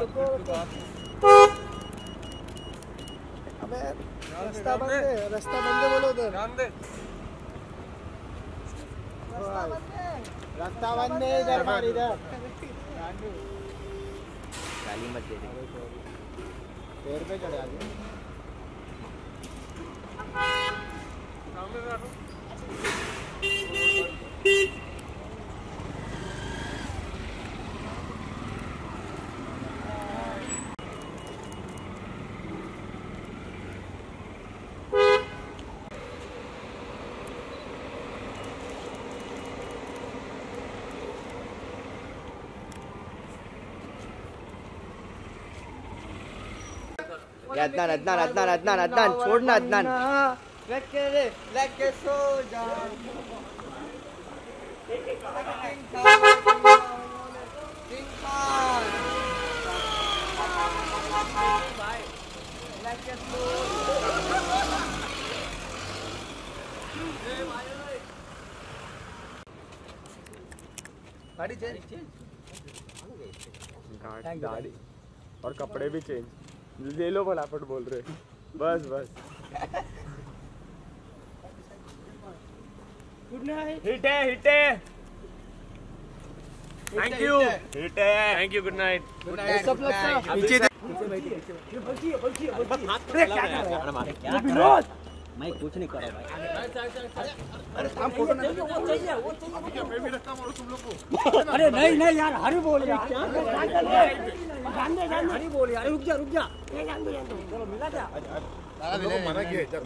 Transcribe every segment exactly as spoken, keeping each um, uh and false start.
अबे रास्ता बंद है, रास्ता बंद है, बोलो उधर रास्ता बंद है, इधर मार इधर गाली मत दे दे, पैर पे चढ़े आगे अदनान अदनान अदनान अदनान अदनान छोड़ना अदनान लेके रे लेके सो जा गाड़ी चेंज गाड़ी और कपड़े भी चेंज ले लो फटाफट बोल रहे बस बस गुड नाइट हिट है हिट है थैंक यू हिट है thank you good night good night सब लोग नीचे नीचे बैठिए ये बल्कि है बल्कि है बल्कि हाथ पे क्या कर रहा है क्या कर रहा है मैं कुछ नहीं कर रहा भाई। अरे हम फोटो नहीं वो चाहिए वो चाहिए मैं भी रखता हूं तुम लोग को अरे नहीं नहीं यार हरी बोल यार जान दे जान दे हरी बोल यार रुक जा रुक जा नहीं जान दे जान दे चलो मिला जा तुम लोग को मना किया चल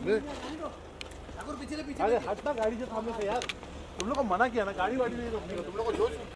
ठाकुर पीछे पीछे अरे हटना गाड़ी से सामने से यार तुम लोग को मना किया ना गाड़ी वाड़ी नहीं रोकनी तुम लोग को जोश